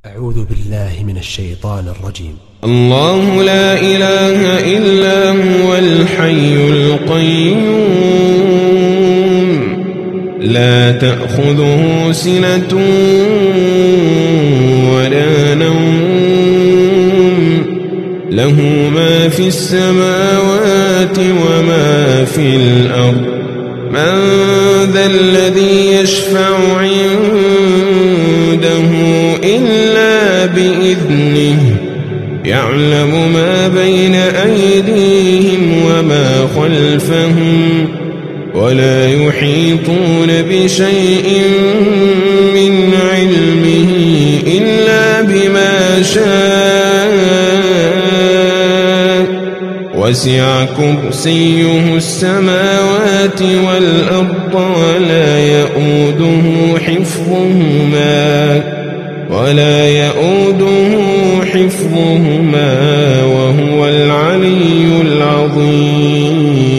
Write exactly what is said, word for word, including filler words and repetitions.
أعوذ بالله من الشيطان الرجيم. الله لا إله إلا هو الحي القيوم لا تأخذه سنة ولا نوم له ما في السماوات وما في الأرض من ذا الذي يشفع عنده إلا بإذنه يعلم ما بين أيديهم وما خلفهم ولا يحيطون بشيء من علمه إلا بما شاء وسع كرسيه السماوات والأرض ولا يؤوده حفظهما ولا يؤوده حفظهما وهو العلي العظيم.